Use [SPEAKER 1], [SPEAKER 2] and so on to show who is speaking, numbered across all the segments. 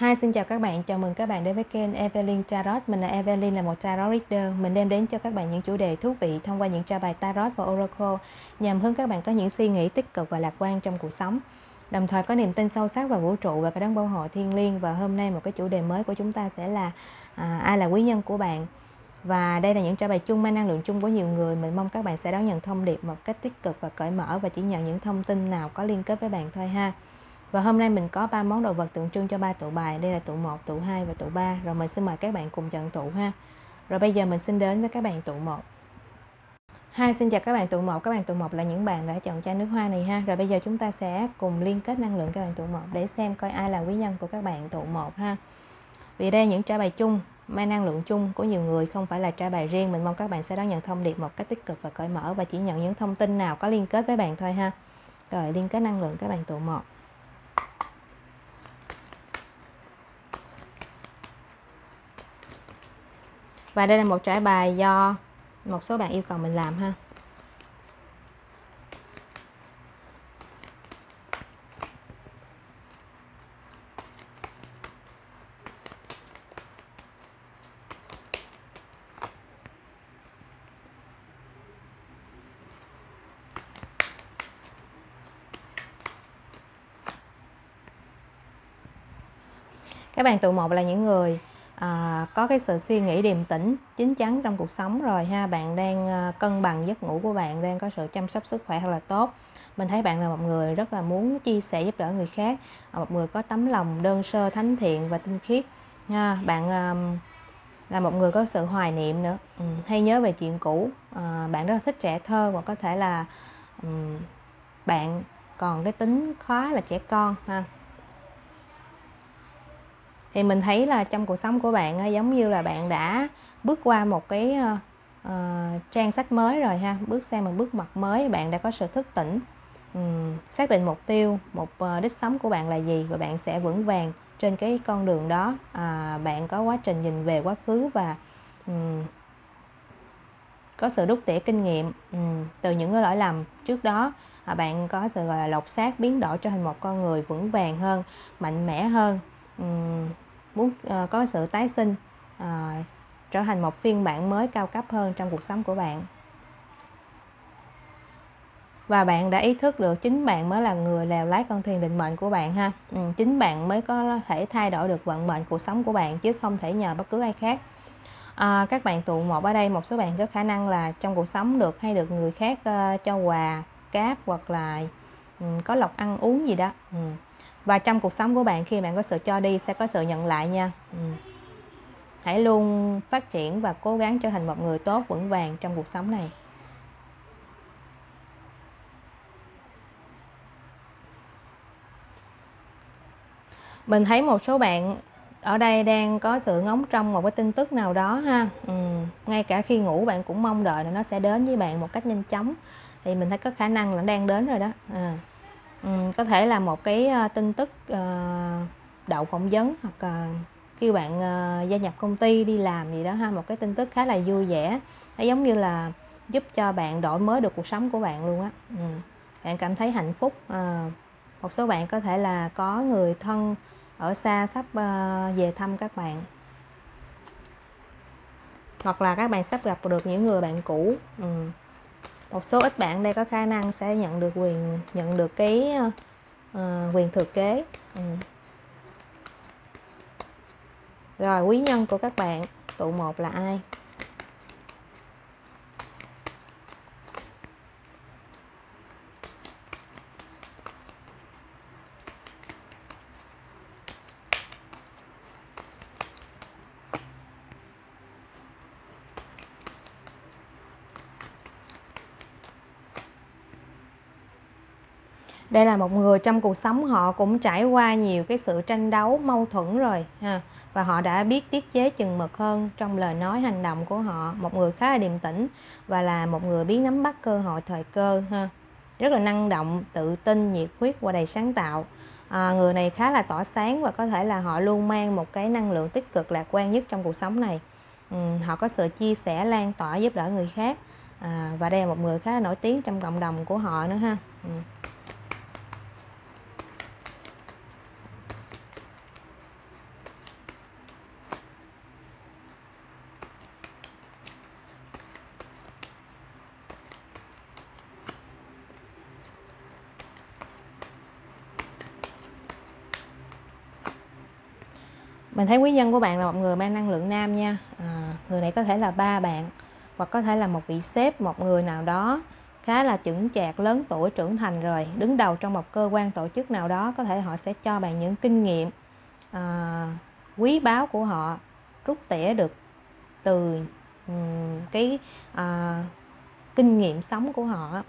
[SPEAKER 1] Hi, xin chào các bạn, chào mừng các bạn đến với kênh Evelyn Tarot. Mình là Evelyn, là một Tarot Reader. Mình đem đến cho các bạn những chủ đề thú vị thông qua những tra bài Tarot và Oracle nhằm hướng các bạn có những suy nghĩ tích cực và lạc quan trong cuộc sống, đồng thời có niềm tin sâu sắc vào vũ trụ và cái đấng bảo hộ thiên liêng. Và hôm nay một cái chủ đề mới của chúng ta sẽ là ai là quý nhân của bạn. Và đây là những trả bài chung mang năng lượng chung của nhiều người. Mình mong các bạn sẽ đón nhận thông điệp một cách tích cực và cởi mở và chỉ nhận những thông tin nào có liên kết với bạn thôi ha. Và hôm nay mình có 3 món đồ vật tượng trưng cho 3 tụ bài. Đây là tụ 1, tụ 2 và tụ 3. Rồi mình xin mời các bạn cùng chọn tụ ha. Rồi bây giờ mình xin đến với các bạn tụ 1. Hi, xin chào các bạn tụ 1. Các bạn tụ 1 là những bạn đã chọn chai nước hoa này ha. Rồi bây giờ chúng ta sẽ cùng liên kết năng lượng các bạn tụ 1 để xem coi ai là quý nhân của các bạn tụ 1 ha. Vì đây những trả bài chung mang năng lượng chung của nhiều người, không phải là trả bài riêng. Mình mong các bạn sẽ đón nhận thông điệp một cách tích cực và cởi mở và chỉ nhận những thông tin nào có liên kết với bạn thôi ha. Rồi liên kết năng lượng các bạn tụ 1. Và đây là một trải bài do một số bạn yêu cầu mình làm ha. Các bạn tụ 1 là những người có cái sự suy nghĩ điềm tĩnh, chín chắn trong cuộc sống rồi ha. Bạn đang cân bằng giấc ngủ của bạn, đang có sự chăm sóc sức khỏe thật là tốt. Mình thấy bạn là một người rất là muốn chia sẻ giúp đỡ người khác, một người có tấm lòng đơn sơ, thánh thiện và tinh khiết nha. Bạn là một người có sự hoài niệm nữa, hay nhớ về chuyện cũ. Bạn rất là thích trẻ thơ, và có thể là bạn còn cái tính khá là trẻ con ha. Thì mình thấy là trong cuộc sống của bạn giống như là bạn đã bước qua một cái trang sách mới rồi ha, bước sang một bước ngoặt mới. Bạn đã có sự thức tỉnh, xác định mục tiêu, đích sống của bạn là gì, và bạn sẽ vững vàng trên cái con đường đó. Bạn có quá trình nhìn về quá khứ và có sự đúc tỉa kinh nghiệm từ những cái lỗi lầm trước đó. Bạn có sự gọi là lột xác, biến đổi trở thành một con người vững vàng hơn, mạnh mẽ hơn, muốn có sự tái sinh, trở thành một phiên bản mới cao cấp hơn trong cuộc sống của bạn. Và bạn đã ý thức được chính bạn mới là người lèo lái con thuyền định mệnh của bạn ha. Chính bạn mới có thể thay đổi được vận mệnh cuộc sống của bạn, chứ không thể nhờ bất cứ ai khác. Các bạn tụ 1 ở đây, một số bạn có khả năng là trong cuộc sống hay được người khác cho quà cáp, hoặc là có lộc ăn uống gì đó. Và trong cuộc sống của bạn, khi bạn có sự cho đi sẽ có sự nhận lại nha. Hãy luôn phát triển và cố gắng trở thành một người tốt, vững vàng trong cuộc sống này. Mình thấy một số bạn ở đây đang có sự ngóng trông một cái tin tức nào đó ha. Ngay cả khi ngủ bạn cũng mong đợi là nó sẽ đến với bạn một cách nhanh chóng. Thì mình thấy có khả năng là đang đến rồi đó. Có thể là một cái tin tức đậu phỏng vấn, hoặc khi bạn gia nhập công ty, đi làm gì đó ha. Một cái tin tức khá là vui vẻ, nó giống như là giúp cho bạn đổi mới được cuộc sống của bạn luôn á. Bạn cảm thấy hạnh phúc. Một số bạn có thể là có người thân ở xa sắp về thăm các bạn, hoặc là các bạn sắp gặp được những người bạn cũ. Một số ít bạn đây có khả năng sẽ nhận được cái quyền thừa kế. Rồi quý nhân của các bạn tụ 1 là ai? Đây là một người trong cuộc sống họ cũng trải qua nhiều cái sự tranh đấu, mâu thuẫn rồi ha. Và họ đã biết tiết chế chừng mực hơn trong lời nói, hành động của họ. Một người khá là điềm tĩnh và là một người biết nắm bắt cơ hội, thời cơ ha. Rất là năng động, tự tin, nhiệt huyết và đầy sáng tạo. Người này khá là tỏa sáng, và có thể là họ luôn mang một cái năng lượng tích cực, lạc quan nhất trong cuộc sống này. Họ có sự chia sẻ, lan tỏa, giúp đỡ người khác. Và đây là một người khá là nổi tiếng trong cộng đồng của họ nữa ha. Mình thấy quý nhân của bạn là một người mang năng lượng nam nha. Người này có thể là ba bạn, hoặc có thể là một vị sếp, một người nào đó khá là chững chạc, lớn tuổi, trưởng thành rồi, đứng đầu trong một cơ quan tổ chức nào đó. Có thể họ sẽ cho bạn những kinh nghiệm quý báu của họ, rút tỉa được từ cái kinh nghiệm sống của họ.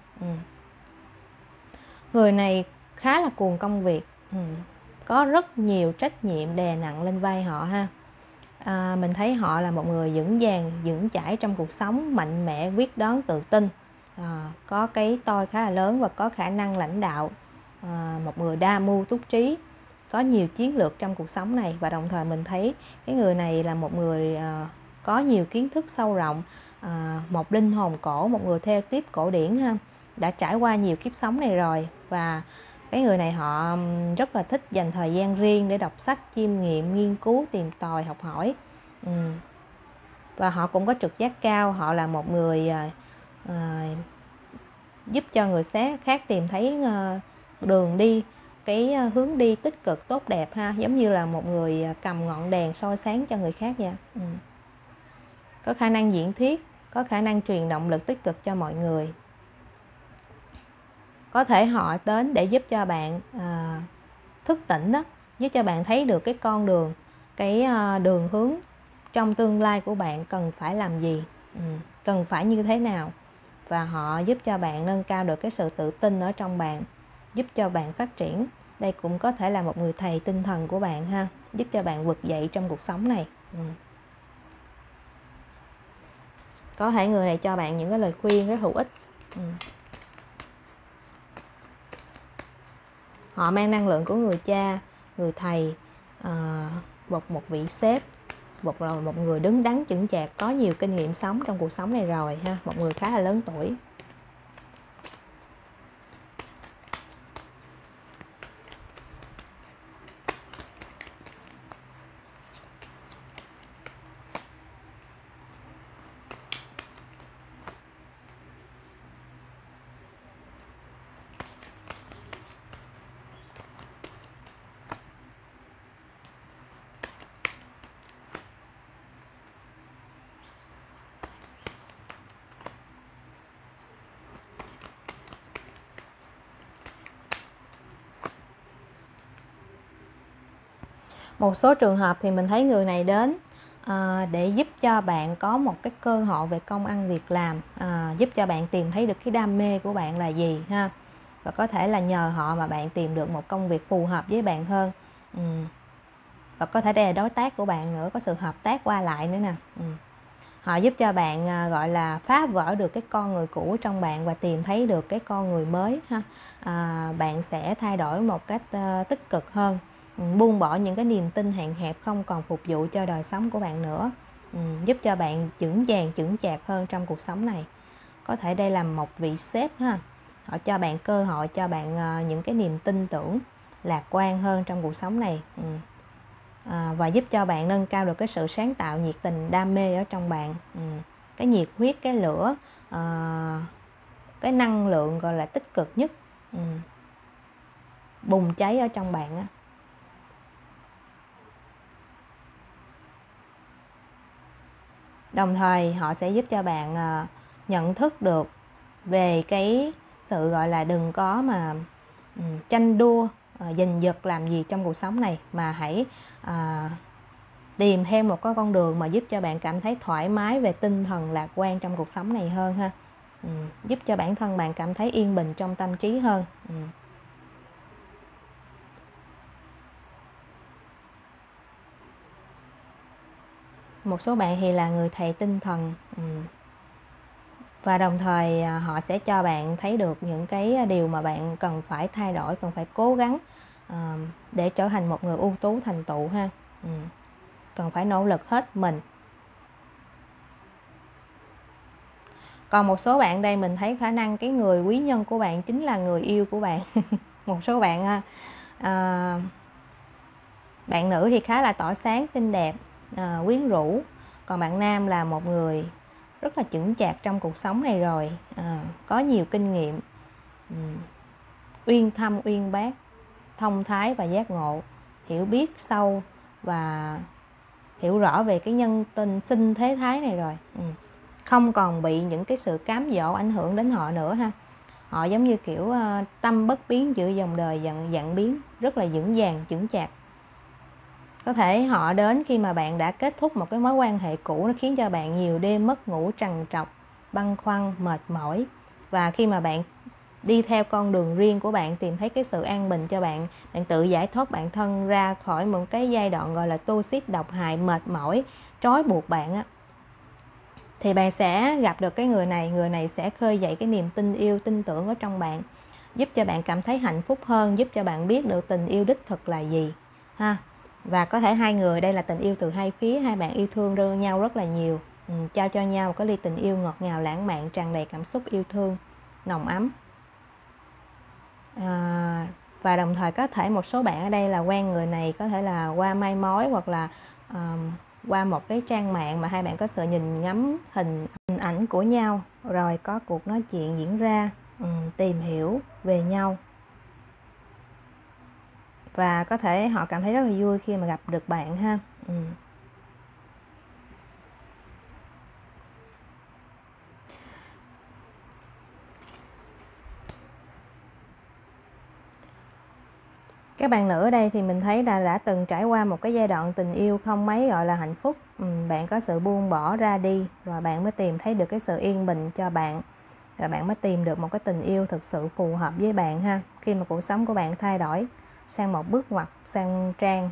[SPEAKER 1] Người này khá là cuồng công việc, có rất nhiều trách nhiệm đè nặng lên vai họ ha. Mình thấy họ là một người vững vàng, vững chãi trong cuộc sống, mạnh mẽ, quyết đoán, tự tin, có cái tôi khá là lớn và có khả năng lãnh đạo, một người đa mưu túc trí, có nhiều chiến lược trong cuộc sống này. Và đồng thời mình thấy cái người này là một người có nhiều kiến thức sâu rộng, một linh hồn cổ, một người theo tiếp cổ điển ha, đã trải qua nhiều kiếp sống này rồi. Và cái người này họ rất là thích dành thời gian riêng để đọc sách, chiêm nghiệm, nghiên cứu, tìm tòi, học hỏi. Và họ cũng có trực giác cao. Họ là một người giúp cho người khác tìm thấy đường đi, cái hướng đi tích cực, tốt đẹp ha, giống như là một người cầm ngọn đèn soi sáng cho người khác vậy. Có khả năng diễn thuyết, có khả năng truyền động lực tích cực cho mọi người. Có thể họ đến để giúp cho bạn thức tỉnh đó, giúp cho bạn thấy được cái con đường, cái đường hướng trong tương lai của bạn cần phải làm gì, cần phải như thế nào. Và họ giúp cho bạn nâng cao được cái sự tự tin ở trong bạn, giúp cho bạn phát triển. Đây cũng có thể là một người thầy tinh thần của bạn ha, giúp cho bạn vực dậy trong cuộc sống này. Có thể người này cho bạn những cái lời khuyên rất hữu ích. Họ mang năng lượng của người cha, người thầy, một vị sếp, một người đứng đắn chững chạc, có nhiều kinh nghiệm sống trong cuộc sống này rồi ha, một người khá là lớn tuổi. Một số trường hợp thì mình thấy người này đến để giúp cho bạn có một cái cơ hội về công ăn việc làm, giúp cho bạn tìm thấy được cái đam mê của bạn là gì ha. Và có thể là nhờ họ mà bạn tìm được một công việc phù hợp với bạn hơn. Và có thể đây là đối tác của bạn nữa, có sự hợp tác qua lại nữa nè. Họ giúp cho bạn gọi là phá vỡ được cái con người cũ trong bạn và tìm thấy được cái con người mới ha. Bạn sẽ thay đổi một cách tích cực hơn, buông bỏ những cái niềm tin hạn hẹp không còn phục vụ cho đời sống của bạn nữa, giúp cho bạn vững vàng, chững chạc hơn trong cuộc sống này. Có thể đây là một vị sếp ha, họ cho bạn cơ hội, cho bạn những cái niềm tin tưởng, lạc quan hơn trong cuộc sống này, và giúp cho bạn nâng cao được cái sự sáng tạo, nhiệt tình, đam mê ở trong bạn, cái nhiệt huyết, cái lửa, cái năng lượng gọi là tích cực nhất bùng cháy ở trong bạn á. Đồng thời họ sẽ giúp cho bạn nhận thức được về cái sự gọi là đừng có mà tranh đua, giành giật làm gì trong cuộc sống này, mà hãy tìm thêm một cái con đường mà giúp cho bạn cảm thấy thoải mái về tinh thần, lạc quan trong cuộc sống này hơn ha. Giúp cho bản thân bạn cảm thấy yên bình trong tâm trí hơn. Một số bạn thì là người thầy tinh thần, và đồng thời họ sẽ cho bạn thấy được những cái điều mà bạn cần phải thay đổi, cần phải cố gắng để trở thành một người ưu tú thành tựu ha. Cần phải nỗ lực hết mình. Còn một số bạn đây mình thấy khả năng cái người quý nhân của bạn chính là người yêu của bạn. Một số bạn bạn nữ thì khá là tỏa sáng, xinh đẹp, quyến rũ. Còn bạn nam là một người rất là chững chạc trong cuộc sống này rồi, có nhiều kinh nghiệm, uyên thâm uyên bác, thông thái và giác ngộ, hiểu biết sâu và hiểu rõ về cái nhân tình sinh thế thái này rồi. Không còn bị những cái sự cám dỗ ảnh hưởng đến họ nữa ha. Họ giống như kiểu tâm bất biến giữa dòng đời dặn biến, rất là vững vàng, chững chạc. Có thể họ đến khi mà bạn đã kết thúc một cái mối quan hệ cũ, nó khiến cho bạn nhiều đêm mất ngủ, trằn trọc, băn khoăn, mệt mỏi. Và khi mà bạn đi theo con đường riêng của bạn, tìm thấy cái sự an bình cho bạn, bạn tự giải thoát bản thân ra khỏi một cái giai đoạn gọi là toxic, độc hại, mệt mỏi, trói buộc bạn á, thì bạn sẽ gặp được cái người này sẽ khơi dậy cái niềm tin yêu, tin tưởng ở trong bạn, giúp cho bạn cảm thấy hạnh phúc hơn, giúp cho bạn biết được tình yêu đích thực là gì ha. Và có thể hai người đây là tình yêu từ hai phía, hai bạn yêu thương nhau rất là nhiều, trao cho nhau một cái ly tình yêu ngọt ngào, lãng mạn, tràn đầy cảm xúc yêu thương, nồng ấm. Và đồng thời có thể một số bạn ở đây là quen người này có thể là qua mai mối, hoặc là qua một cái trang mạng mà hai bạn có sự nhìn ngắm hình ảnh của nhau, rồi có cuộc nói chuyện diễn ra, tìm hiểu về nhau. Và có thể họ cảm thấy rất là vui khi mà gặp được bạn ha. Các bạn nữ ở đây thì mình thấy là đã từng trải qua một cái giai đoạn tình yêu không mấy gọi là hạnh phúc. Bạn có sự buông bỏ ra đi, rồi bạn mới tìm thấy được cái sự yên bình cho bạn. Rồi bạn mới tìm được một cái tình yêu thực sự phù hợp với bạn ha. Khi mà cuộc sống của bạn thay đổi sang một bước ngoặt, sang trang.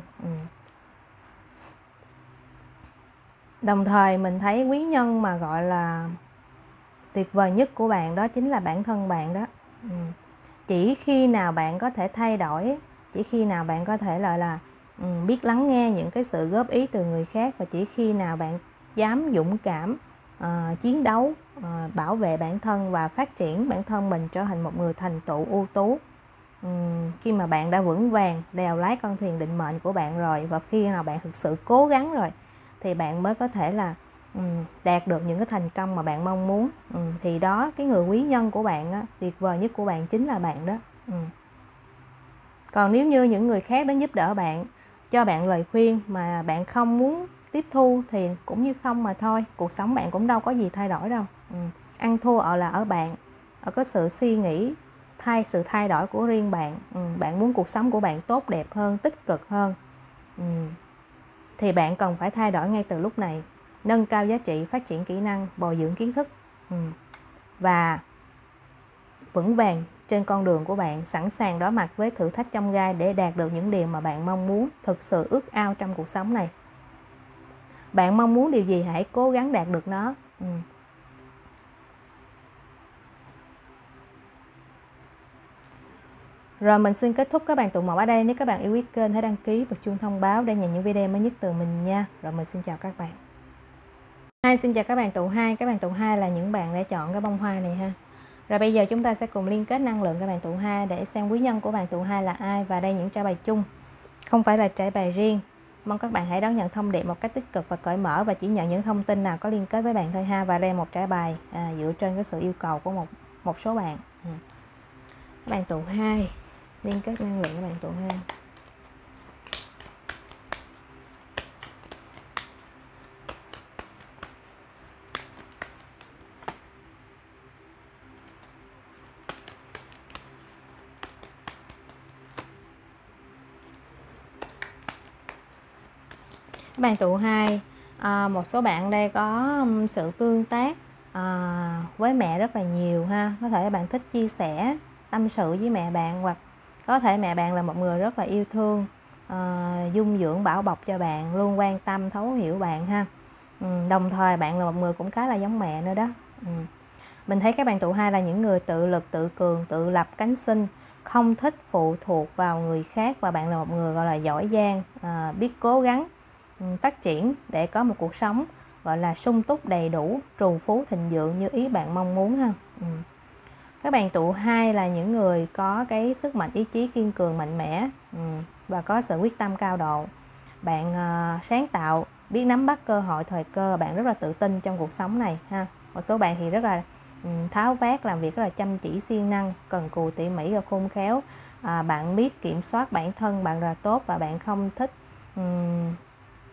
[SPEAKER 1] Đồng thời mình thấy quý nhân mà gọi là tuyệt vời nhất của bạn đó chính là bản thân bạn đó. Chỉ khi nào bạn có thể thay đổi, chỉ khi nào bạn có thể là biết lắng nghe những cái sự góp ý từ người khác, và chỉ khi nào bạn dám dũng cảm chiến đấu, bảo vệ bản thân và phát triển bản thân mình trở thành một người thành tựu ưu tú. Khi mà bạn đã vững vàng đèo lái con thuyền định mệnh của bạn rồi, và khi nào bạn thực sự cố gắng rồi, thì bạn mới có thể là đạt được những cái thành công mà bạn mong muốn. Thì đó, cái người quý nhân của bạn á, tuyệt vời nhất của bạn chính là bạn đó. Còn nếu như những người khác đến giúp đỡ bạn, cho bạn lời khuyên mà bạn không muốn tiếp thu thì cũng như không mà thôi. Cuộc sống bạn cũng đâu có gì thay đổi đâu. Ăn thua là ở bạn, ở có sự suy nghĩ, sự thay đổi của riêng bạn. Bạn muốn cuộc sống của bạn tốt đẹp hơn, tích cực hơn, thì bạn cần phải thay đổi ngay từ lúc này. Nâng cao giá trị, phát triển kỹ năng, bồi dưỡng kiến thức, và vững vàng trên con đường của bạn, sẵn sàng đối mặt với thử thách chông gai để đạt được những điều mà bạn mong muốn, thực sự ước ao trong cuộc sống này. Bạn mong muốn điều gì hãy cố gắng đạt được nó. Rồi mình xin kết thúc các bạn tụ 1 ở đây. Nếu các bạn yêu quý kênh hãy đăng ký, bật chuông thông báo để nhận những video mới nhất từ mình nha. Rồi mình xin chào các bạn. Xin chào các bạn tụ 2. Các bạn tụ 2 là những bạn đã chọn cái bông hoa này ha. Rồi bây giờ chúng ta sẽ cùng liên kết năng lượng các bạn tụ 2 để xem quý nhân của bạn tụ 2 là ai. Và đây những trải bài chung, không phải là trải bài riêng. Mong các bạn hãy đón nhận thông điệp một cách tích cực và cởi mở, và chỉ nhận những thông tin nào có liên kết với bạn thôi ha. Và đây một trải bài dựa trên cái sự yêu cầu của một số bạn. Các bạn tụ 2 liên kết năng lượng các bạn tụ 2. Các bạn tụ 2, một số bạn đây có sự tương tác với mẹ rất là nhiều ha. Có thể bạn thích chia sẻ, tâm sự với mẹ bạn, hoặc có thể mẹ bạn là một người rất là yêu thương, dung dưỡng, bảo bọc cho bạn, luôn quan tâm, thấu hiểu bạn ha. Đồng thời bạn là một người cũng khá là giống mẹ nữa đó. Mình thấy các bạn tụ 2 là những người tự lực, tự cường, tự lập cánh sinh, không thích phụ thuộc vào người khác, và bạn là một người gọi là giỏi giang, biết cố gắng phát triển để có một cuộc sống gọi là sung túc, đầy đủ, trù phú, thịnh vượng như ý bạn mong muốn ha. Các bạn tụ 2 là những người có cái sức mạnh ý chí kiên cường, mạnh mẽ, và có sự quyết tâm cao độ. Bạn sáng tạo, biết nắm bắt cơ hội, thời cơ, bạn rất là tự tin trong cuộc sống này ha. Một số bạn thì rất là tháo vát, làm việc rất là chăm chỉ, siêng năng, cần cù, tỉ mỉ và khôn khéo. Bạn biết kiểm soát bản thân bạn là tốt, và bạn không thích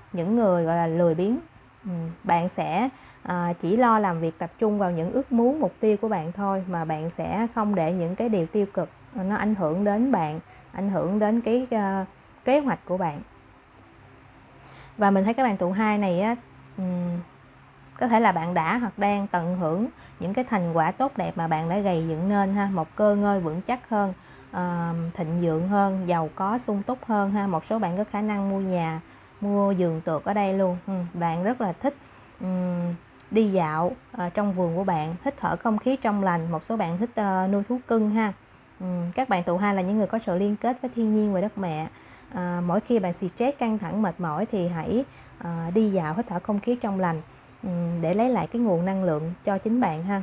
[SPEAKER 1] những người gọi là lười biếng. Bạn sẽ chỉ lo làm việc tập trung vào những ước muốn, mục tiêu của bạn thôi, mà bạn sẽ không để những cái điều tiêu cực nó ảnh hưởng đến bạn, ảnh hưởng đến cái kế hoạch của bạn. Và mình thấy các bạn tụ 2 này á, có thể là bạn đã hoặc đang tận hưởng những cái thành quả tốt đẹp mà bạn đã gầy dựng nên ha, một cơ ngơi vững chắc hơn, thịnh vượng hơn, giàu có sung túc hơn ha. Một số bạn có khả năng mua nhà, mua giường tược ở đây luôn. Bạn rất là thích đi dạo trong vườn của bạn, hít thở không khí trong lành. Một số bạn thích nuôi thú cưng ha. Các bạn tụ 2 là những người có sự liên kết với thiên nhiên và đất mẹ. Mỗi khi bạn stress, căng thẳng, mệt mỏi thì hãy đi dạo, hít thở không khí trong lành để lấy lại cái nguồn năng lượng cho chính bạn ha.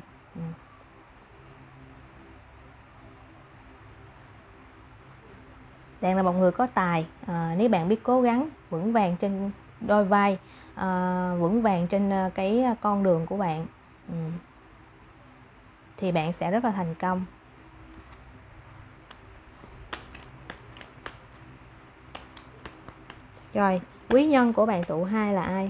[SPEAKER 1] Bạn là một người có tài, nếu bạn biết cố gắng, vững vàng trên đôi vai, vững vàng trên cái con đường của bạn, thì bạn sẽ rất là thành công. Rồi, quý nhân của bạn tụ 2 là ai?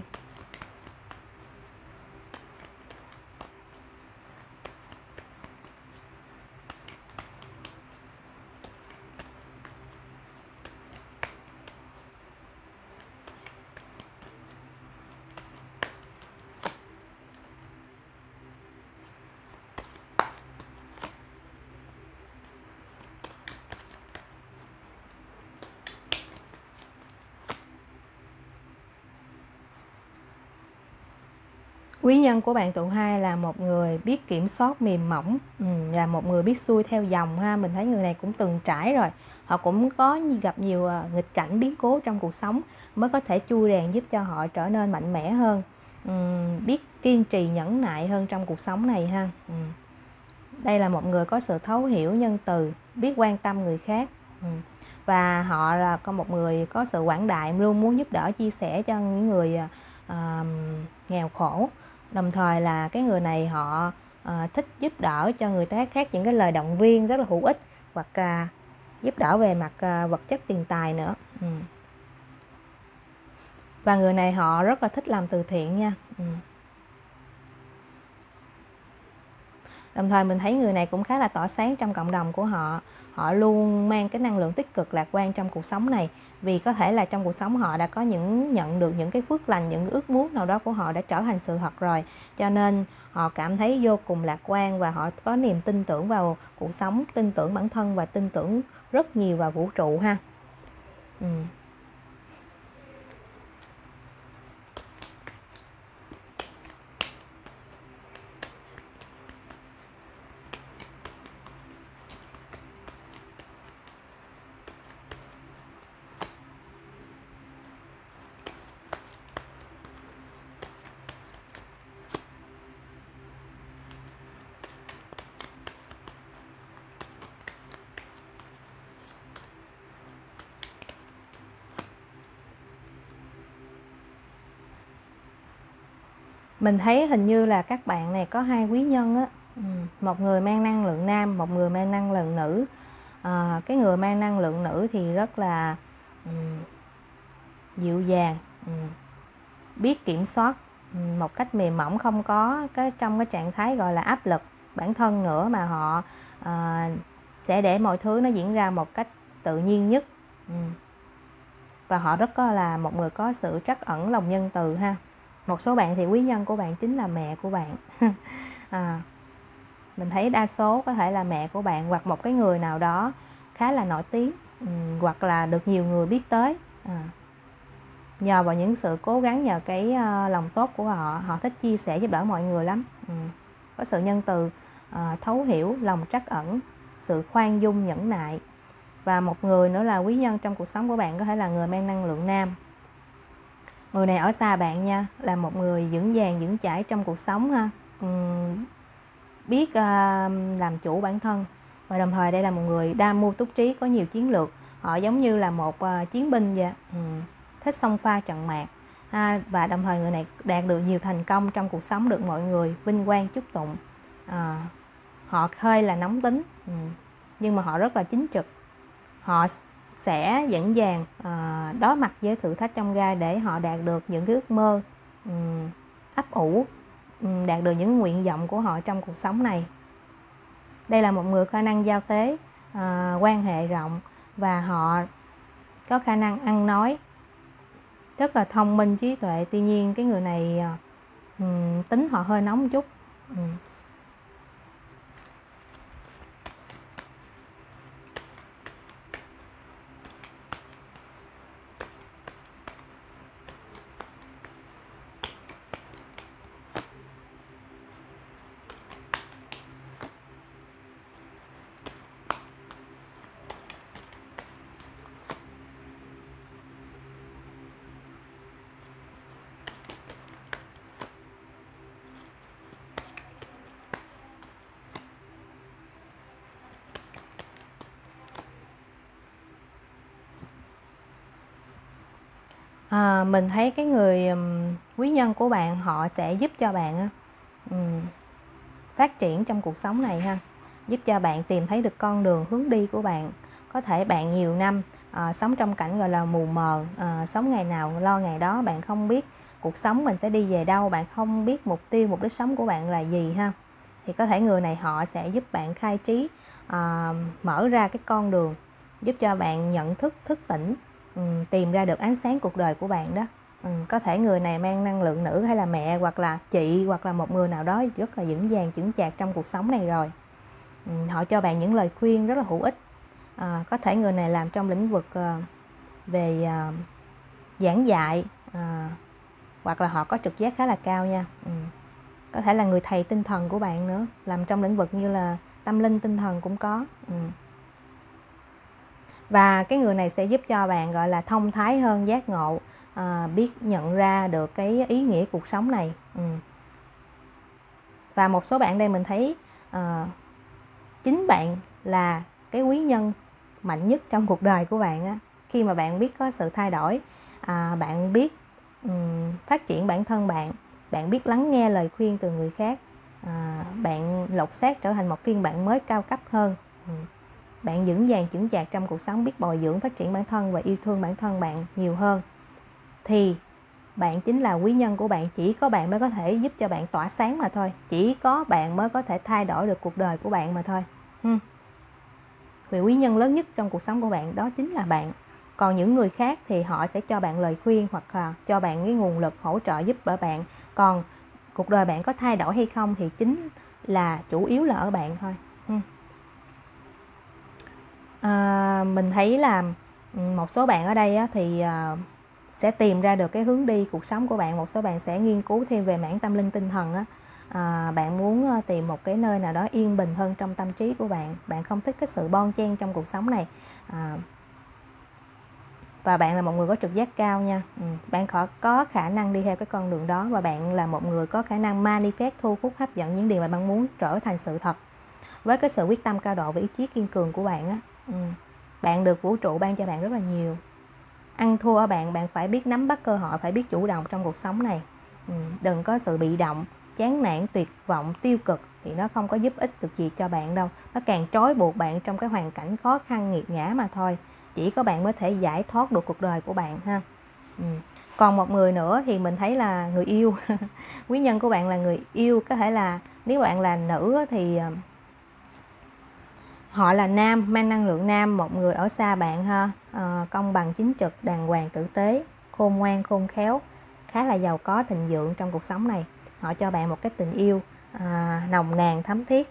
[SPEAKER 1] Quý nhân của bạn tụ 2 là một người biết kiểm soát mềm mỏng, là một người biết xuôi theo dòng ha. Mình thấy người này cũng từng trải rồi, họ cũng có gặp nhiều nghịch cảnh biến cố trong cuộc sống mới có thể chui rèn giúp cho họ trở nên mạnh mẽ hơn, biết kiên trì nhẫn nại hơn trong cuộc sống này ha. Đây là một người có sự thấu hiểu, nhân từ, biết quan tâm người khác, và họ là một người có sự quảng đại, luôn muốn giúp đỡ, chia sẻ cho những người nghèo khổ. Đồng thời là cái người này họ thích giúp đỡ cho người ta khác, những cái lời động viên rất là hữu ích, hoặc giúp đỡ về mặt vật chất tiền tài nữa. Và người này họ rất là thích làm từ thiện nha. Đồng thời mình thấy người này cũng khá là tỏa sáng trong cộng đồng của họ. Họ luôn mang cái năng lượng tích cực, lạc quan trong cuộc sống này. Vì có thể là trong cuộc sống họ đã có nhận được những cái phước lành, những ước muốn nào đó của họ đã trở thành sự thật rồi. Cho nên họ cảm thấy vô cùng lạc quan và họ có niềm tin tưởng vào cuộc sống, tin tưởng bản thân và tin tưởng rất nhiều vào vũ trụ ha. Mình thấy hình như là các bạn này có 2 quý nhân á. Một người mang năng lượng nam, một người mang năng lượng nữ. Cái người mang năng lượng nữ thì rất là dịu dàng, biết kiểm soát một cách mềm mỏng, không có trong cái trạng thái gọi là áp lực bản thân nữa, mà họ sẽ để mọi thứ nó diễn ra một cách tự nhiên nhất. Và họ rất là một người có sự trắc ẩn, lòng nhân từ ha. Một số bạn thì quý nhân của bạn chính là mẹ của bạn. Mình thấy đa số có thể là mẹ của bạn, hoặc một cái người nào đó khá là nổi tiếng, hoặc là được nhiều người biết tới. Nhờ vào những sự cố gắng, nhờ cái lòng tốt của họ, họ thích chia sẻ giúp đỡ mọi người lắm. Có sự nhân từ, thấu hiểu, lòng trắc ẩn, sự khoan dung, nhẫn nại. Và một người nữa là quý nhân trong cuộc sống của bạn có thể là người mang năng lượng nam. Người này ở xa bạn nha, là một người vững vàng, vững chãi trong cuộc sống ha. Biết làm chủ bản thân. Và đồng thời đây là một người đa mưu túc trí, có nhiều chiến lược. Họ giống như là một chiến binh vậy, thích xông pha trận mạc. Và đồng thời người này đạt được nhiều thành công trong cuộc sống, được mọi người vinh quang chúc tụng. Họ hơi là nóng tính, nhưng mà họ rất là chính trực. Họ sẽ vững vàng đối mặt với thử thách trong gai để họ đạt được những cái ước mơ ấp ủ, đạt được những nguyện vọng của họ trong cuộc sống này. Đây là một người khả năng giao tế, quan hệ rộng, và họ có khả năng ăn nói, rất là thông minh, trí tuệ. Tuy nhiên cái người này tính họ hơi nóng một chút. Mình thấy cái người quý nhân của bạn họ sẽ giúp cho bạn phát triển trong cuộc sống này ha, giúp cho bạn tìm thấy được con đường hướng đi của bạn. Có thể bạn nhiều năm sống trong cảnh gọi là mù mờ, sống ngày nào lo ngày đó, bạn không biết cuộc sống mình sẽ đi về đâu, bạn không biết mục tiêu, mục đích sống của bạn là gì ha. Thì có thể người này họ sẽ giúp bạn khai trí, mở ra cái con đường, giúp cho bạn nhận thức, thức tỉnh, tìm ra được ánh sáng cuộc đời của bạn đó. Có thể người này mang năng lượng nữ, hay là mẹ, hoặc là chị, hoặc là một người nào đó rất là vững vàng, chững chạc trong cuộc sống này rồi. Họ cho bạn những lời khuyên rất là hữu ích. Có thể người này làm trong lĩnh vực về giảng dạy, hoặc là họ có trực giác khá là cao nha. Có thể là người thầy tinh thần của bạn nữa, làm trong lĩnh vực như là tâm linh tinh thần cũng có. Và cái người này sẽ giúp cho bạn gọi là thông thái hơn, giác ngộ, biết nhận ra được cái ý nghĩa cuộc sống này. Và một số bạn đây mình thấy chính bạn là cái quý nhân mạnh nhất trong cuộc đời của bạn á. Khi mà bạn biết có sự thay đổi, bạn biết phát triển bản thân bạn, bạn biết lắng nghe lời khuyên từ người khác, bạn lột xác trở thành một phiên bản mới cao cấp hơn. Bạn vững vàng, chững chạc trong cuộc sống, biết bồi dưỡng, phát triển bản thân và yêu thương bản thân bạn nhiều hơn, thì bạn chính là quý nhân của bạn. Chỉ có bạn mới có thể giúp cho bạn tỏa sáng mà thôi. Chỉ có bạn mới có thể thay đổi được cuộc đời của bạn mà thôi. Vì quý nhân lớn nhất trong cuộc sống của bạn đó chính là bạn. Còn những người khác thì họ sẽ cho bạn lời khuyên, hoặc là cho bạn cái nguồn lực hỗ trợ giúp đỡ bạn. Còn cuộc đời bạn có thay đổi hay không thì chính là chủ yếu là ở bạn thôi. Mình thấy là một số bạn ở đây á, thì sẽ tìm ra được cái hướng đi cuộc sống của bạn. Một số bạn sẽ nghiên cứu thêm về mảng tâm linh tinh thần á. Bạn muốn tìm một cái nơi nào đó yên bình hơn trong tâm trí của bạn. Bạn không thích cái sự bon chen trong cuộc sống này. Và bạn là một người có trực giác cao nha. Bạn có khả năng đi theo cái con đường đó. Và bạn là một người có khả năng manifest, thu hút, hấp dẫn những điều mà bạn muốn trở thành sự thật. Với cái sự quyết tâm cao độ và ý chí kiên cường của bạn á, bạn được vũ trụ ban cho bạn rất là nhiều. Ăn thua ở bạn, bạn phải biết nắm bắt cơ hội, phải biết chủ động trong cuộc sống này. Đừng có sự bị động, chán nản, tuyệt vọng, tiêu cực, thì nó không có giúp ích được gì cho bạn đâu. Nó càng trói buộc bạn trong cái hoàn cảnh khó khăn, nghiệt ngã mà thôi. Chỉ có bạn mới thể giải thoát được cuộc đời của bạn ha. Còn một người nữa thì mình thấy là người yêu. Quý nhân của bạn là người yêu. Có thể là nếu bạn là nữ thì họ là nam, mang năng lượng nam, một người ở xa bạn ha. Công bằng, chính trực, đàng hoàng, tử tế, khôn ngoan, khôn khéo, khá là giàu có, thịnh vượng trong cuộc sống này. Họ cho bạn một cái tình yêu nồng nàn, thấm thiết.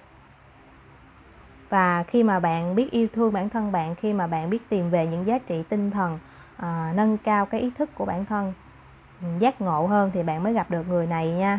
[SPEAKER 1] Và khi mà bạn biết yêu thương bản thân bạn, khi mà bạn biết tìm về những giá trị tinh thần, nâng cao cái ý thức của bản thân, giác ngộ hơn, thì bạn mới gặp được người này nha.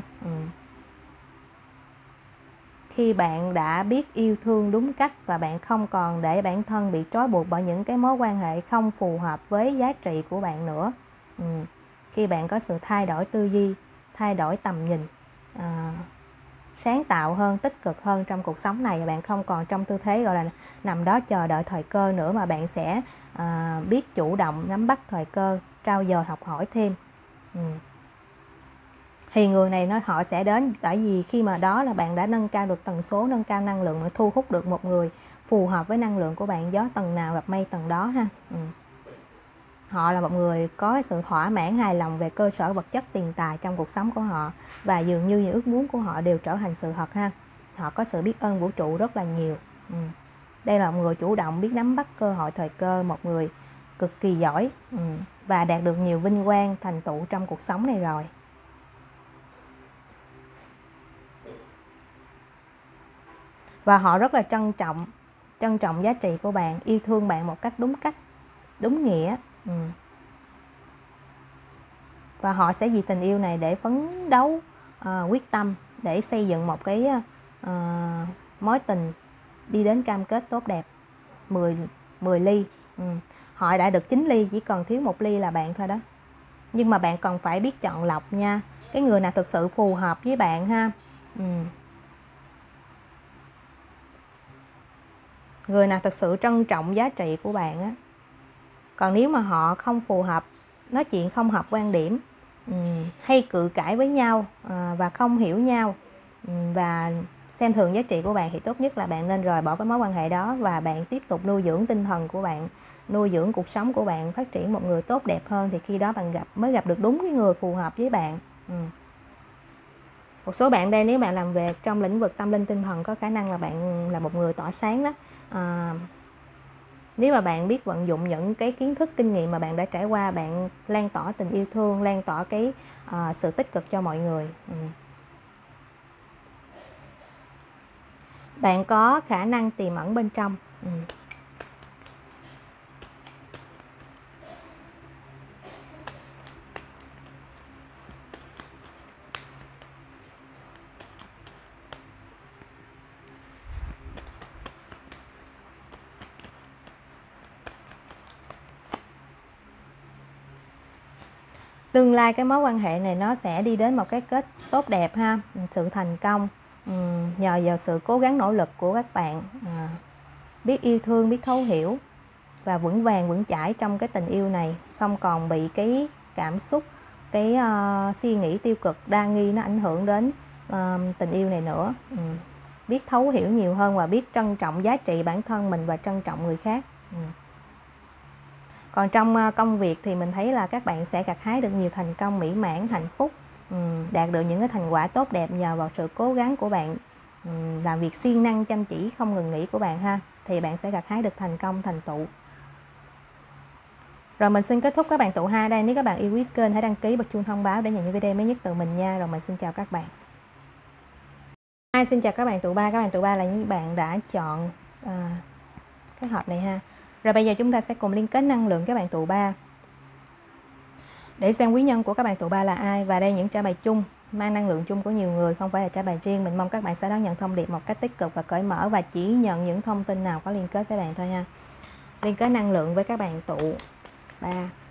[SPEAKER 1] Khi bạn đã biết yêu thương đúng cách và bạn không còn để bản thân bị trói buộc bởi những cái mối quan hệ không phù hợp với giá trị của bạn nữa. Khi bạn có sự thay đổi tư duy, thay đổi tầm nhìn, sáng tạo hơn, tích cực hơn trong cuộc sống này, bạn không còn trong tư thế gọi là nằm đó chờ đợi thời cơ nữa, mà bạn sẽ biết chủ động nắm bắt thời cơ, trau dồi học hỏi thêm. Thì người này họ sẽ đến, tại vì khi mà đó là bạn đã nâng cao được tần số, nâng cao năng lượng, thu hút được một người phù hợp với năng lượng của bạn. Gió tầng nào gặp mây tầng đó ha. họ là một người có sự thỏa mãn, hài lòng về cơ sở vật chất, tiền tài trong cuộc sống của họ, và dường như những ước muốn của họ đều trở thành sự thật ha. Họ có sự biết ơn vũ trụ rất là nhiều. Đây là một người chủ động, biết nắm bắt cơ hội, thời cơ, một người cực kỳ giỏi và đạt được nhiều vinh quang, thành tựu trong cuộc sống này rồi. Và họ rất là trân trọng giá trị của bạn, yêu thương bạn một cách, đúng nghĩa. Và họ sẽ vì tình yêu này để phấn đấu, quyết tâm để xây dựng một cái mối tình đi đến cam kết tốt đẹp. 10 ly. Họ đã được 9 ly, chỉ còn thiếu 1 ly là bạn thôi đó. Nhưng mà bạn còn phải biết chọn lọc nha. Cái người nào thực sự phù hợp với bạn ha. Người nào thực sự trân trọng giá trị của bạn á. Còn nếu mà họ không phù hợp, nói chuyện không hợp quan điểm, hay cự cãi với nhau và không hiểu nhau, và xem thường giá trị của bạn, thì tốt nhất là bạn nên rời bỏ cái mối quan hệ đó và bạn tiếp tục nuôi dưỡng tinh thần của bạn, nuôi dưỡng cuộc sống của bạn, phát triển một người tốt đẹp hơn, thì khi đó bạn mới gặp được đúng cái người phù hợp với bạn. Một số bạn đây, nếu bạn làm về trong lĩnh vực tâm linh tinh thần, có khả năng là bạn là một người tỏa sáng đó. Nếu mà bạn biết vận dụng những cái kiến thức, kinh nghiệm mà bạn đã trải qua, bạn lan tỏa tình yêu thương, lan tỏa cái sự tích cực cho mọi người. Bạn có khả năng tiềm ẩn bên trong. Tương lai cái mối quan hệ này nó sẽ đi đến một cái kết tốt đẹp ha, sự thành công nhờ vào sự cố gắng nỗ lực của các bạn, biết yêu thương, biết thấu hiểu và vững vàng vững chãi trong cái tình yêu này, không còn bị cái cảm xúc, cái suy nghĩ tiêu cực, đa nghi nó ảnh hưởng đến tình yêu này nữa. Biết thấu hiểu nhiều hơn và biết trân trọng giá trị bản thân mình và trân trọng người khác. Còn trong công việc thì mình thấy là các bạn sẽ gặt hái được nhiều thành công, mỹ mãn, hạnh phúc, đạt được những cái thành quả tốt đẹp nhờ vào sự cố gắng của bạn, làm việc siêng năng, chăm chỉ, không ngừng nghỉ của bạn ha, thì bạn sẽ gặt hái được thành công, thành tựu. Rồi mình xin kết thúc các bạn tụ 2 đây. Nếu các bạn yêu quý kênh, hãy đăng ký, bật chuông thông báo để nhận những video mới nhất từ mình nha. Rồi mình xin chào các bạn. Xin chào các bạn tụ 3. Các bạn tụ 3 là những bạn đã chọn cái hộp này ha. Rồi bây giờ chúng ta sẽ cùng liên kết năng lượng các bạn tụ 3 để xem quý nhân của các bạn tụ 3 là ai. Và đây những trả bài chung, mang năng lượng chung của nhiều người, không phải là trả bài riêng. Mình mong các bạn sẽ đón nhận thông điệp một cách tích cực và cởi mở, và chỉ nhận những thông tin nào có liên kết với bạn thôi ha. Liên kết năng lượng với các bạn tụ 3.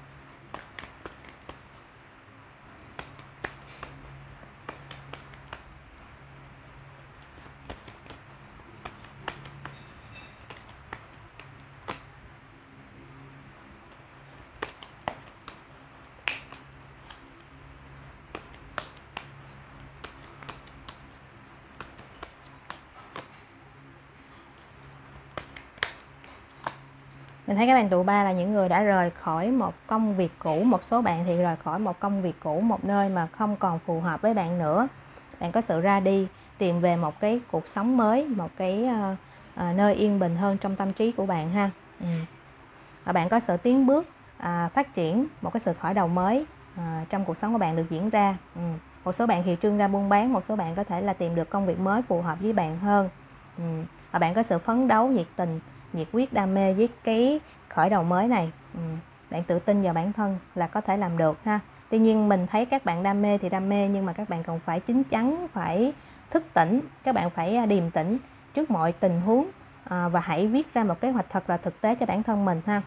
[SPEAKER 1] Mình thấy các bạn tụ 3 là những người đã rời khỏi một công việc cũ. Một số bạn thì rời khỏi một công việc cũ, một nơi mà không còn phù hợp với bạn nữa. Bạn có sự ra đi, tìm về một cái cuộc sống mới, một cái nơi yên bình hơn trong tâm trí của bạn ha. Và bạn có sự tiến bước, phát triển, một cái sự khởi đầu mới trong cuộc sống của bạn được diễn ra. Một số bạn thì trương ra buôn bán, một số bạn có thể là tìm được công việc mới phù hợp với bạn hơn. Và bạn có sự phấn đấu, nhiệt tình, nhiệt huyết, đam mê với cái khởi đầu mới này. Bạn tự tin vào bản thân là có thể làm được ha. Tuy nhiên mình thấy các bạn đam mê thì đam mê, nhưng mà các bạn còn phải chín chắn, phải thức tỉnh. Các bạn phải điềm tĩnh trước mọi tình huống, và hãy viết ra một kế hoạch thật là thực tế cho bản thân mình ha.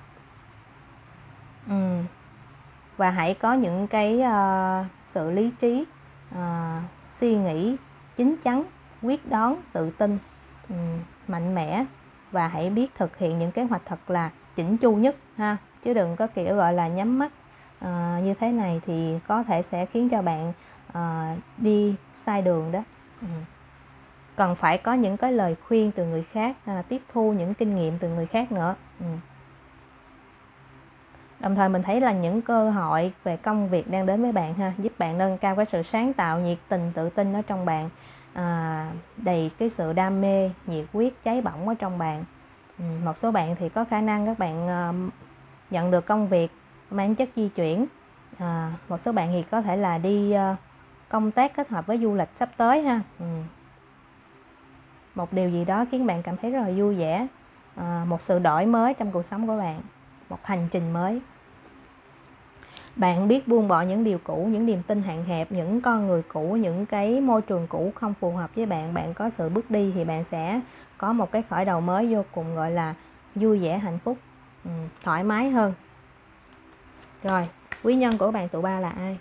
[SPEAKER 1] Và hãy có những cái sự lý trí, suy nghĩ chín chắn, quyết đoán, tự tin, mạnh mẽ, và hãy biết thực hiện những kế hoạch thật là chỉnh chu nhất ha, chứ đừng có kiểu gọi là nhắm mắt như thế này thì có thể sẽ khiến cho bạn đi sai đường đó. Cần phải có những cái lời khuyên từ người khác, tiếp thu những kinh nghiệm từ người khác nữa. Đồng thời mình thấy là những cơ hội về công việc đang đến với bạn ha, giúp bạn nâng cao cái sự sáng tạo, nhiệt tình, tự tin ở trong bạn, đầy cái sự đam mê, nhiệt huyết, cháy bỏng ở trong bạn. Một số bạn thì có khả năng các bạn nhận được công việc mang chất di chuyển. Một số bạn thì có thể là đi công tác kết hợp với du lịch sắp tới ha. Một điều gì đó khiến bạn cảm thấy rất là vui vẻ, một sự đổi mới trong cuộc sống của bạn, một hành trình mới. Bạn biết buông bỏ những điều cũ, những niềm tin hạn hẹp, những con người cũ, những cái môi trường cũ không phù hợp với bạn. Bạn có sự bước đi thì bạn sẽ có một cái khởi đầu mới vô cùng gọi là vui vẻ, hạnh phúc, thoải mái hơn. Rồi, quý nhân của bạn tụ ba là ai?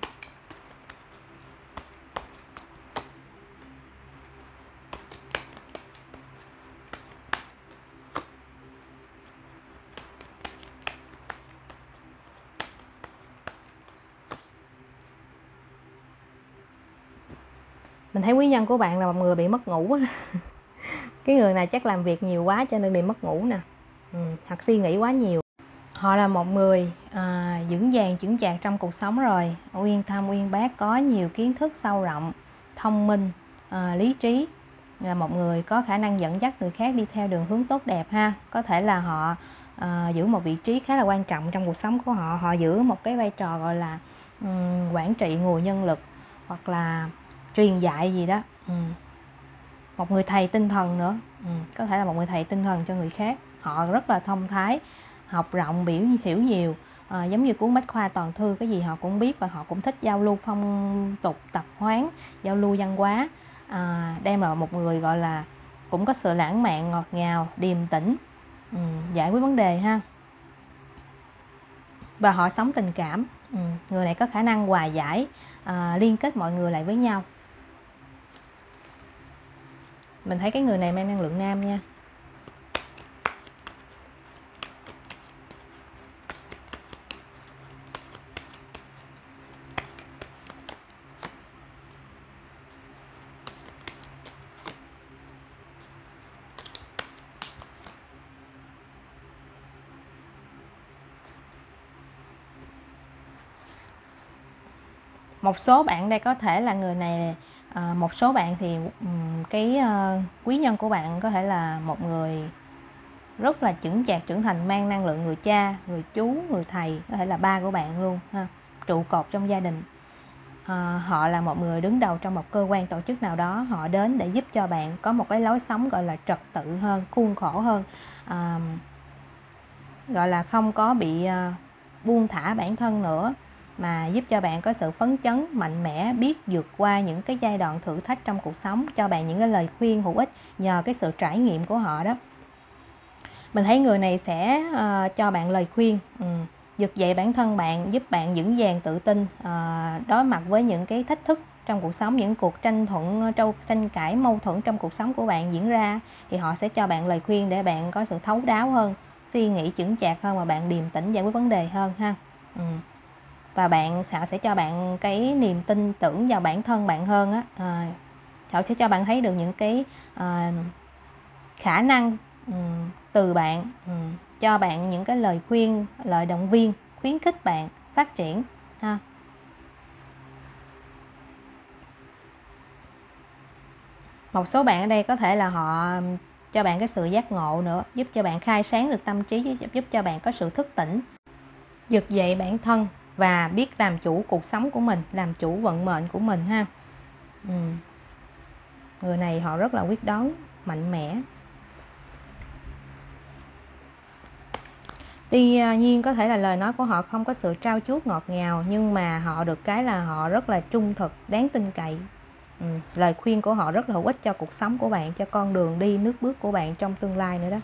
[SPEAKER 1] Mình thấy quý nhân của bạn là một người bị mất ngủ. Cái người này chắc làm việc nhiều quá cho nên bị mất ngủ nè, hoặc suy nghĩ quá nhiều. Họ là một người vững vàng, chững chạc trong cuộc sống rồi, uyên thâm, uyên bác, có nhiều kiến thức sâu rộng, thông minh, lý trí, là một người có khả năng dẫn dắt người khác đi theo đường hướng tốt đẹp ha. Có thể là họ giữ một vị trí khá là quan trọng trong cuộc sống của họ. Họ giữ một cái vai trò gọi là quản trị nguồn nhân lực hoặc là truyền dạy gì đó. Một người thầy tinh thần nữa, có thể là một người thầy tinh thần cho người khác. Họ rất là thông thái, học rộng, hiểu nhiều, giống như cuốn bách khoa toàn thư, cái gì họ cũng biết và họ cũng thích giao lưu phong tục tập quán, giao lưu văn hóa. Đem là một người gọi là cũng có sự lãng mạn, ngọt ngào, điềm tĩnh, giải quyết vấn đề ha. Và họ sống tình cảm. Người này có khả năng hòa giải, liên kết mọi người lại với nhau. Mình thấy cái người này mang năng lượng nam nha. Một số bạn đây có thể là người này, một số bạn thì cái quý nhân của bạn có thể là một người rất là chững chạc, trưởng thành, mang năng lượng người cha, người chú, người thầy, có thể là ba của bạn luôn ha, trụ cột trong gia đình. Họ là một người đứng đầu trong một cơ quan tổ chức nào đó. Họ đến để giúp cho bạn có một cái lối sống gọi là trật tự hơn, khuôn khổ hơn, gọi là không có bị buông thả bản thân nữa, mà giúp cho bạn có sự phấn chấn, mạnh mẽ, biết vượt qua những cái giai đoạn thử thách trong cuộc sống, cho bạn những cái lời khuyên hữu ích nhờ cái sự trải nghiệm của họ đó. Mình thấy người này sẽ cho bạn lời khuyên, vực dậy bản thân bạn, giúp bạn vững vàng, tự tin, đối mặt với những cái thách thức trong cuộc sống, những cuộc tranh cãi, mâu thuẫn trong cuộc sống của bạn diễn ra, thì họ sẽ cho bạn lời khuyên để bạn có sự thấu đáo hơn, suy nghĩ chững chạc hơn và bạn điềm tĩnh giải quyết vấn đề hơn ha. Và họ sẽ cho bạn cái niềm tin tưởng vào bản thân bạn hơn á. Họ sẽ cho bạn thấy được những cái khả năng từ bạn, cho bạn những cái lời khuyên, lời động viên, khuyến khích bạn phát triển ha. Một số bạn ở đây có thể là họ cho bạn cái sự giác ngộ nữa, giúp cho bạn khai sáng được tâm trí, giúp cho bạn có sự thức tỉnh, vực dậy bản thân và biết làm chủ cuộc sống của mình, làm chủ vận mệnh của mình ha. Người này họ rất là quyết đoán, mạnh mẽ. Tuy nhiên có thể là lời nói của họ không có sự trao chuốt ngọt ngào, nhưng mà họ được cái là họ rất là trung thực, đáng tin cậy. Lời khuyên của họ rất là hữu ích cho cuộc sống của bạn, cho con đường đi nước bước của bạn trong tương lai nữa đó.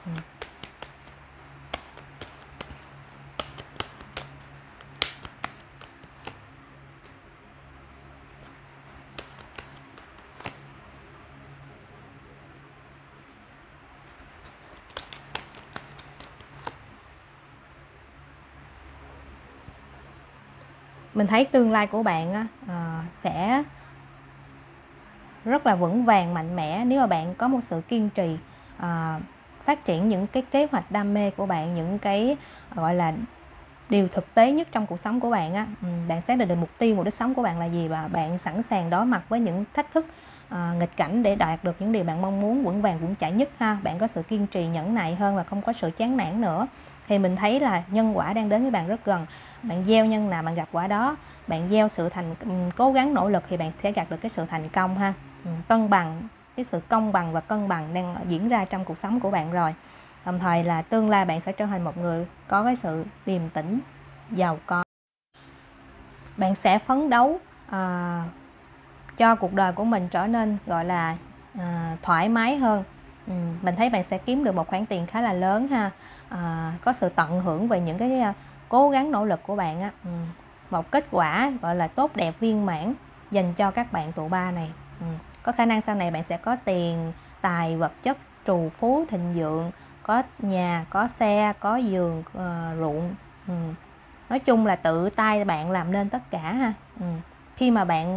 [SPEAKER 1] Mình thấy tương lai của bạn sẽ rất là vững vàng, mạnh mẽ nếu mà bạn có một sự kiên trì, phát triển những cái kế hoạch đam mê của bạn, những cái gọi là điều thực tế nhất trong cuộc sống của bạn á. Bạn xác định được mục tiêu, mục đích sống của bạn là gì và bạn sẵn sàng đối mặt với những thách thức, nghịch cảnh để đạt được những điều bạn mong muốn vững vàng vững chãi nhất ha. Bạn có sự kiên trì, nhẫn nại hơn và không có sự chán nản nữa. Thì mình thấy là nhân quả đang đến với bạn rất gần. Bạn gieo nhân nào bạn gặp quả đó. Bạn gieo sự cố gắng nỗ lực thì bạn sẽ đạt được cái sự thành công ha. Cân bằng, cái sự công bằng và cân bằng đang diễn ra trong cuộc sống của bạn rồi. Đồng thời là tương lai bạn sẽ trở thành một người có cái sự điềm tĩnh, giàu có. Bạn sẽ phấn đấu cho cuộc đời của mình trở nên gọi là thoải mái hơn. Mình thấy bạn sẽ kiếm được một khoản tiền khá là lớn ha. Có sự tận hưởng về những cái cố gắng nỗ lực của bạn á. Một kết quả gọi là tốt đẹp viên mãn dành cho các bạn tụ ba này. Có khả năng sau này bạn sẽ có tiền tài vật chất, trù phú thịnh vượng, có nhà, có xe, có giường, ruộng. Nói chung là tự tay bạn làm nên tất cả ha. Khi mà bạn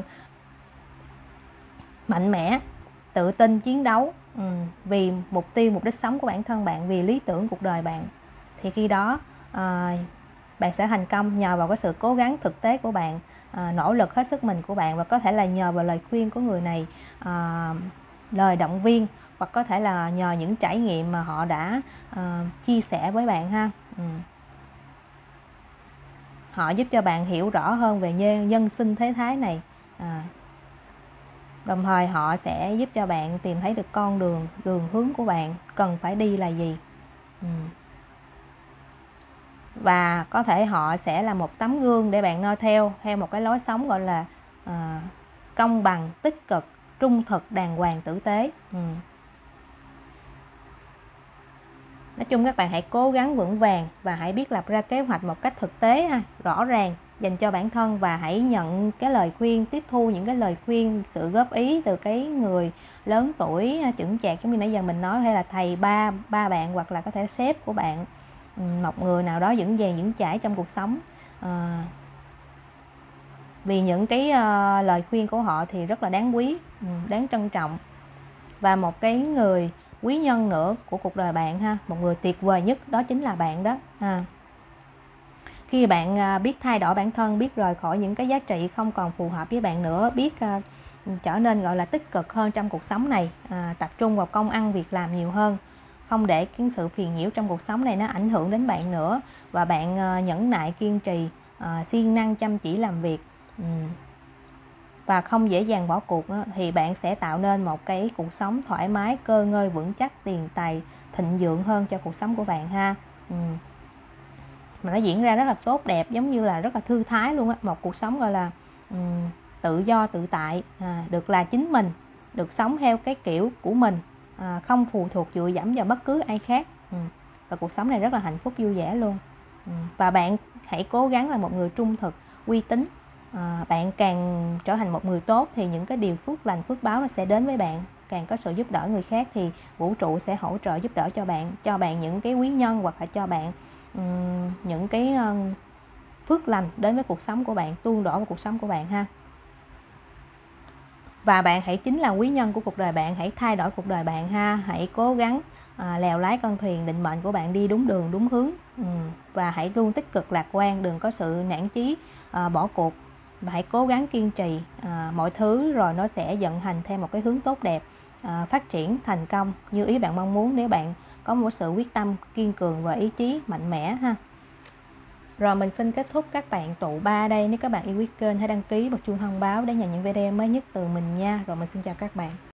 [SPEAKER 1] mạnh mẽ, tự tin chiến đấu vì mục tiêu, mục đích sống của bản thân bạn, vì lý tưởng cuộc đời bạn, thì khi đó bạn sẽ thành công nhờ vào cái sự cố gắng thực tế của bạn, nỗ lực hết sức mình của bạn, và có thể là nhờ vào lời khuyên của người này, lời động viên, hoặc có thể là nhờ những trải nghiệm mà họ đã chia sẻ với bạn ha. Họ giúp cho bạn hiểu rõ hơn về nhân sinh thế thái này. Đồng thời họ sẽ giúp cho bạn tìm thấy được con đường hướng của bạn cần phải đi là gì. Và có thể họ sẽ là một tấm gương để bạn noi theo một cái lối sống gọi là công bằng, tích cực, trung thực, đàng hoàng, tử tế. Nói chung các bạn hãy cố gắng vững vàng và hãy biết lập ra kế hoạch một cách thực tế ha, rõ ràng dành cho bản thân, và hãy nhận cái lời khuyên, tiếp thu những cái lời khuyên, sự góp ý từ cái người lớn tuổi chững chạc giống như nãy giờ mình nói, hay là thầy, ba bạn, hoặc là có thể sếp của bạn, một người nào đó vững vàng vững chãi trong cuộc sống. Vì những cái lời khuyên của họ thì rất là đáng quý, đáng trân trọng. Và một cái người quý nhân nữa của cuộc đời bạn ha, một người tuyệt vời nhất đó chính là bạn đó. Khi bạn biết thay đổi bản thân, biết rời khỏi những cái giá trị không còn phù hợp với bạn nữa, biết trở nên gọi là tích cực hơn trong cuộc sống này, tập trung vào công ăn việc làm nhiều hơn, không để cái sự phiền nhiễu trong cuộc sống này nó ảnh hưởng đến bạn nữa, và bạn nhẫn nại kiên trì, siêng năng chăm chỉ làm việc, và không dễ dàng bỏ cuộc đó, thì bạn sẽ tạo nên một cái cuộc sống thoải mái, cơ ngơi, vững chắc, tiền tài thịnh vượng hơn cho cuộc sống của bạn ha. Mà nó diễn ra rất là tốt đẹp, giống như là rất là thư thái luôn á, một cuộc sống gọi là tự do tự tại, được là chính mình, được sống theo cái kiểu của mình, không phụ thuộc dựa dẫm vào bất cứ ai khác, và cuộc sống này rất là hạnh phúc vui vẻ luôn. Và bạn hãy cố gắng là một người trung thực, uy tín. Bạn càng trở thành một người tốt thì những cái điều phước lành, phước báo nó sẽ đến với bạn. Càng có sự giúp đỡ người khác thì vũ trụ sẽ hỗ trợ giúp đỡ cho bạn những cái quý nhân, hoặc là cho bạn những cái phước lành đến với cuộc sống của bạn, tuôn đổ vào cuộc sống của bạn ha. Và bạn hãy chính là quý nhân của cuộc đời bạn, hãy thay đổi cuộc đời bạn ha. Hãy cố gắng lèo lái con thuyền định mệnh của bạn đi đúng đường, đúng hướng, và hãy luôn tích cực lạc quan, đừng có sự nản chí, bỏ cuộc. Và hãy cố gắng kiên trì, mọi thứ rồi nó sẽ vận hành theo một cái hướng tốt đẹp, phát triển thành công như ý bạn mong muốn, nếu bạn có một sự quyết tâm kiên cường và ý chí mạnh mẽ ha. Rồi mình xin kết thúc các bạn tụ ba đây. Nếu các bạn yêu quý kênh hãy đăng ký bật chuông thông báo để nhận những video mới nhất từ mình nha. Rồi mình xin chào các bạn.